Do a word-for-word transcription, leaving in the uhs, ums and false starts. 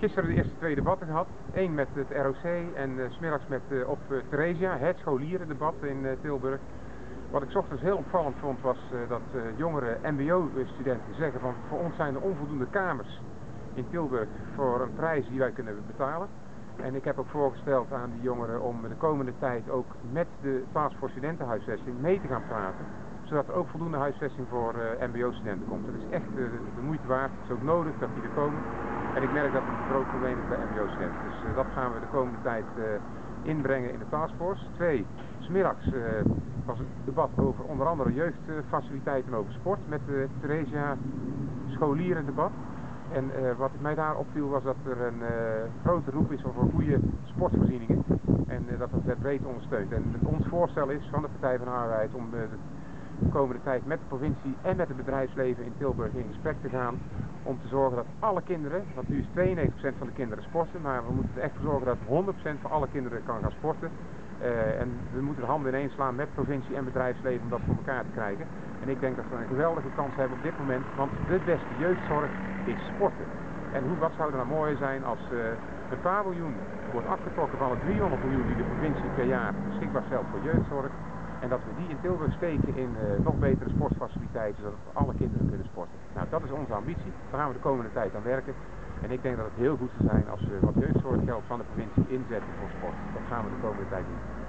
gisteren de eerste twee debatten gehad. Eén met het R O C en uh, 's middags met, uh, op uh, Theresia, het scholierendebat in uh, Tilburg. Wat ik 's ochtends heel opvallend vond was uh, dat uh, jongere M B O-studenten zeggen van voor ons zijn er onvoldoende kamers in Tilburg voor een prijs die wij kunnen betalen. En ik heb ook voorgesteld aan die jongeren om de komende tijd ook met de Taskforce Studentenhuisvesting mee te gaan praten. Zodat er ook voldoende huisvesting voor uh, M B O-studenten komt. Dat is echt uh, de moeite waard. Het is ook nodig dat die er komen. En ik merk dat het een groot probleem is bij M B O-studenten. Dus uh, dat gaan we de komende tijd uh, inbrengen in de Taskforce. Twee, 's middags uh, was het debat over onder andere jeugdfaciliteiten en over sport met de Theresia scholierendebat. En uh, wat mij daar opviel was dat er een uh, grote roep is over goede sportvoorzieningen. En uh, dat dat breed ondersteunt. En ons voorstel is van de Partij van de Arbeid om uh, de komende tijd met de provincie en met het bedrijfsleven in Tilburg in gesprek te gaan. Om te zorgen dat alle kinderen, want nu is tweeënnegentig procent van de kinderen sporten, maar we moeten er echt voor zorgen dat honderd procent van alle kinderen kan gaan sporten. Uh, en we moeten de handen ineens slaan met provincie en bedrijfsleven om dat voor elkaar te krijgen. En ik denk dat we een geweldige kans hebben op dit moment, want de beste jeugdzorg is sporten. En hoe, wat zou er nou mooier zijn als uh, een paar miljoen wordt afgetrokken van het driehonderd miljoen die de provincie per jaar beschikbaar stelt voor jeugdzorg. En dat we die in Tilburg steken in uh, nog betere sportfaciliteiten, zodat alle kinderen kunnen sporten. Nou, dat is onze ambitie. Daar gaan we de komende tijd aan werken. En ik denk dat het heel goed zou zijn als we wat jeugdzorggeld van de provincie inzetten voor sport. Dat gaan we de komende tijd doen.